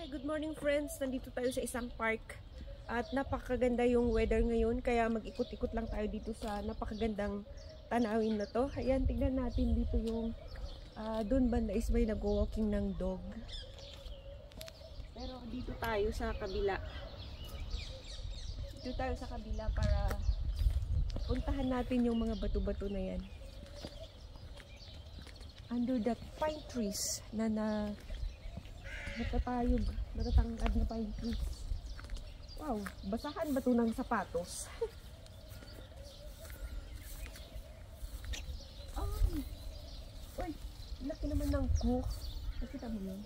Hi, good morning friends. Nandito tayo sa isang park at napakaganda yung weather ngayon kaya mag-ikot-ikot lang tayo dito sa napakagandang tanawin na to. Ayan, tignan natin dito yung doon banda is may nag-walking ng dog. Pero dito tayo sa kabila. Dito tayo sa kabila para puntahan natin yung mga bato-bato na yan. Under that pine trees na matatayog, matatangkad na pine trees. Wow, basahan ba ito ng sapatos? Uy, laki naman ng cook. Nakita mo yun?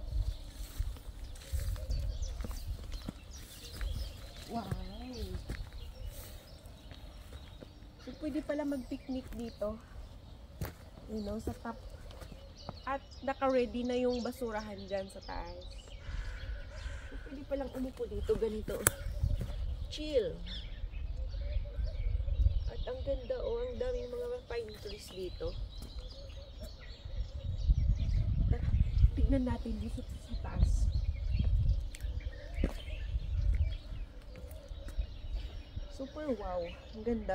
Wow. So, pwede pala mag-picnic dito. You know, sa top. At naka-ready na yung basurahan dyan sa taas. So, pwede palang umupo dito, ganito. Chill. At ang ganda, ang daming mga pine trees dito. At tignan natin dito sa taas. Super wow. Ang ganda.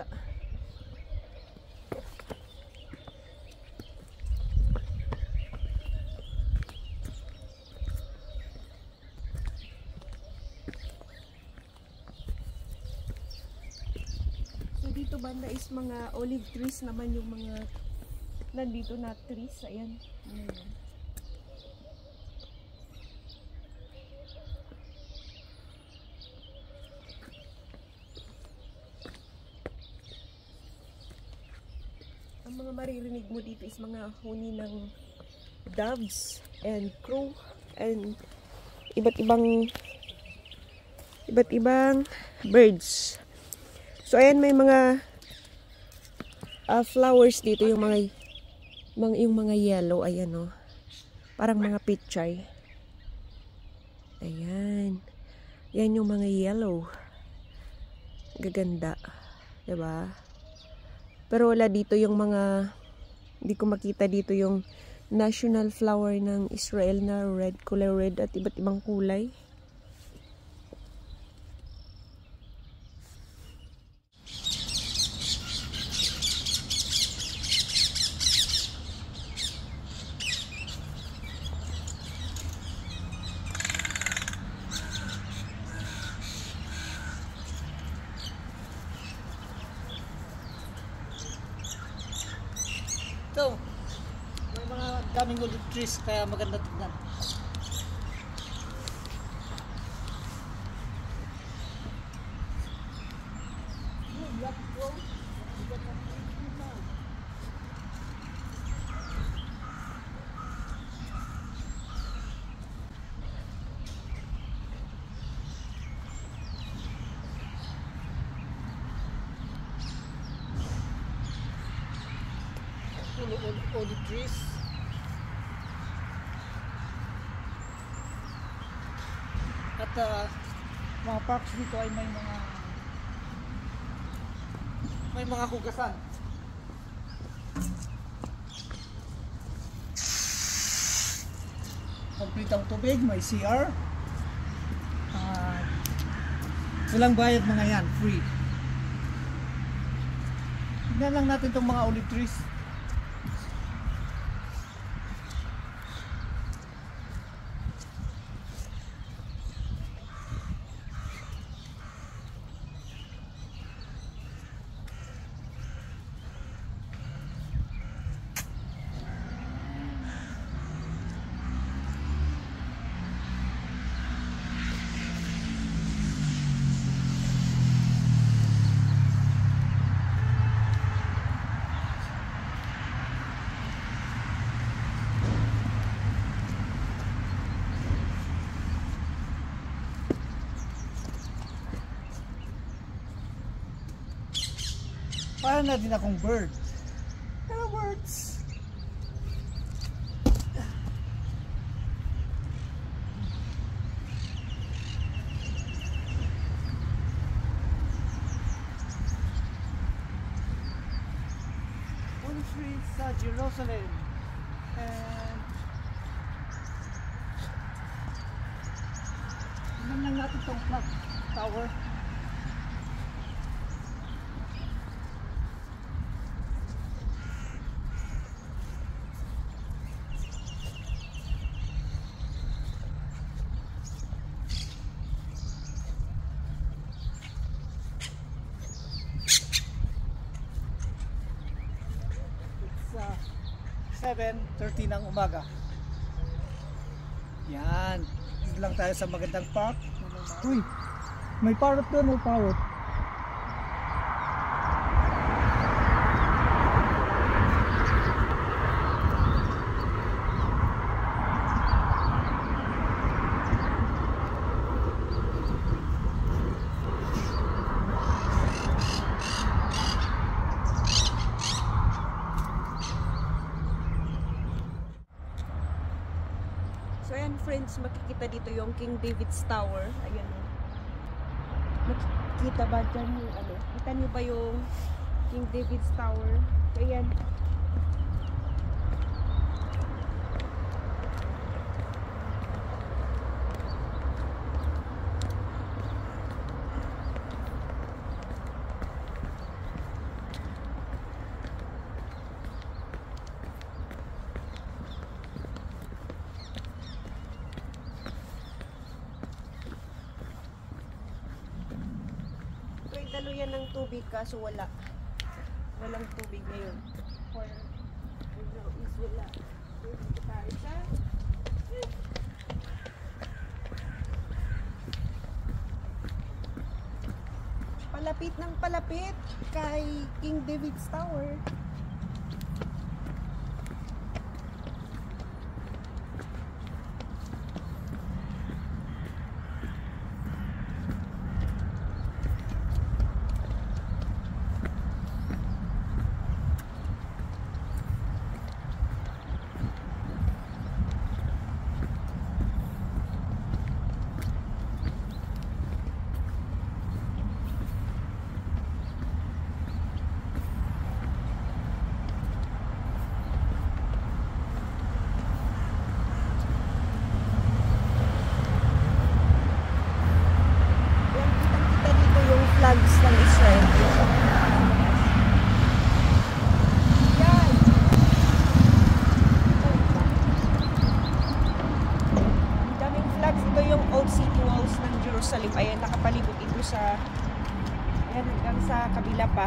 Dito banda is mga olive trees naman yung mga nandito na trees. Ayan. Ayan. Ang mga maririnig mo dito is mga huni ng doves and crow and iba't ibang birds. So ayan, may mga flowers dito, yung mga yellow, ayan oh. Parang mga pichay. Ayan. Yan yung mga yellow. Gaganda, 'di ba? Pero wala dito yung mga, hindi ko makita dito yung national flower ng Israel na red, kulay red at iba't ibang kulay. Ito, may mga daming olive trees kaya maganda tignan. Olive trees. At mga parks dito ay may mga hugasan. Complete ang tubig, may CR. Walang bayad mga yan, free. Tignan lang natin itong mga olive trees. Parang natin akong bird. Hello birds! Olive trees sa Jerusalem. And itong clock tower. It's 7:30 ng umaga. Yan. Dito lang tayo sa magandang park. Uy, may parrot doon, may parrot. So ayan friends, makikita dito yung King David's Tower. Ayan o. Makikita ba dyan yung ano? Kita niyo ba yung King David's Tower? Ayan. Daluyan ng tubig kaso walang tubig ngayon. For now is wala. Dito tayo sa palapit ng palapit kay King David's Tower. Flags ng Israel. Yan. Daming flags. Ito yung old city walls ng Jerusalem. Ayan, nakapalibot ito sa ayan, hanggang sa kabila pa.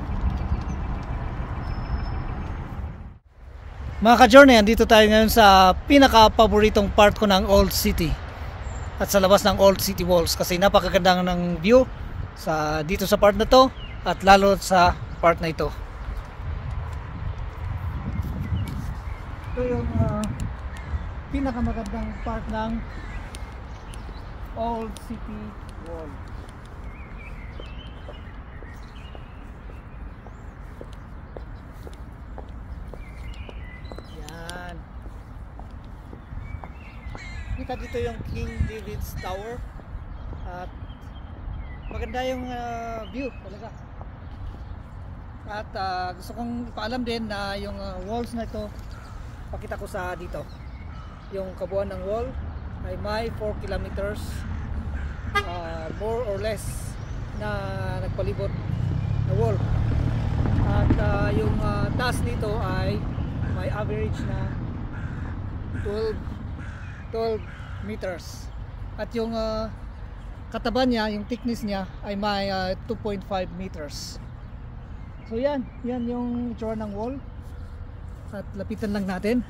Mga ka-journey, andito tayo ngayon sa pinaka-paboritong part ko ng Old City. At sa labas ng Old City Walls kasi napakaganda ng view sa dito sa part na to at lalo sa part na ito. Ito yung pinakamagandang part ng Old City Wall. Yan. Kita dito yung King David's Tower at maganda yung view talaga. At gusto kong ipaalam din na yung walls na ito, pakita ko sa dito. Yung kabuuan ng wall ay may 4 kilometers more or less na nagpalibot na wall. At yung taas nito ay may average na 12 meters. At yung kataba niya, yung thickness niya ay may 2.5 meters. So yan yung itsura ng wall. At lapitan lang natin.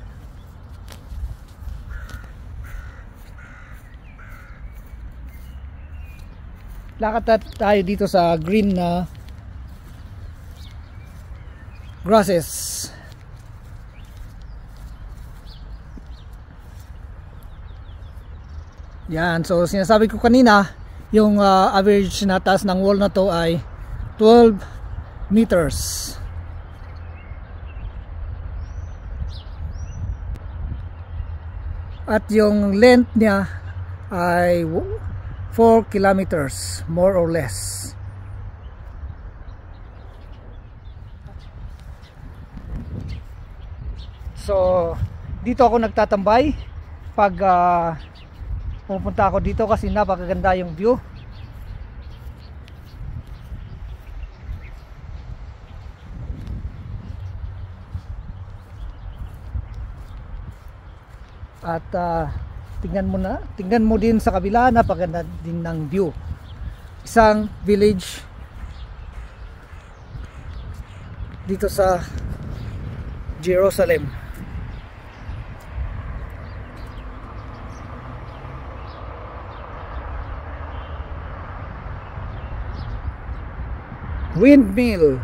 Lakad tayo dito sa green na grasses. Yan, so sinasabi ko kanina, yung average na taas ng wall na to ay 12 meters. At yung length niya ay 4 kilometers more or less. So dito ako nagtatambay pag pupunta ako dito kasi napakaganda yung view. At tingnan mo din sa kabila, napakaganda din ng view. Isang village dito sa Jerusalem. Windmill.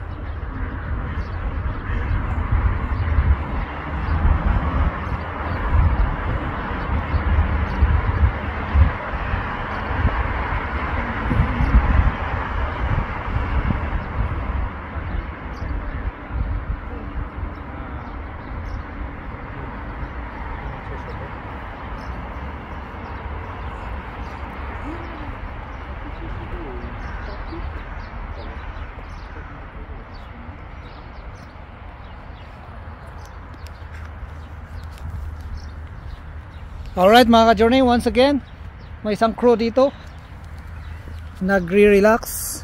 Alright mga ka-journey, once again may isang crew dito nagre-relax.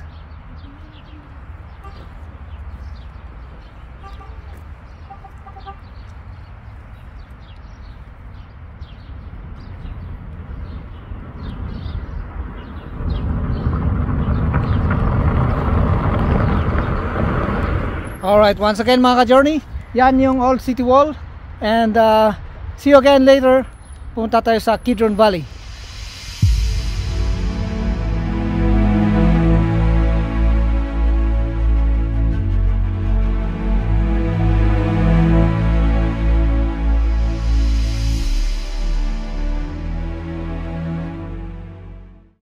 Alright, once again mga ka-journey, yan yung old city wall, and see you again later. Pumunta tayo sa Kidron Valley.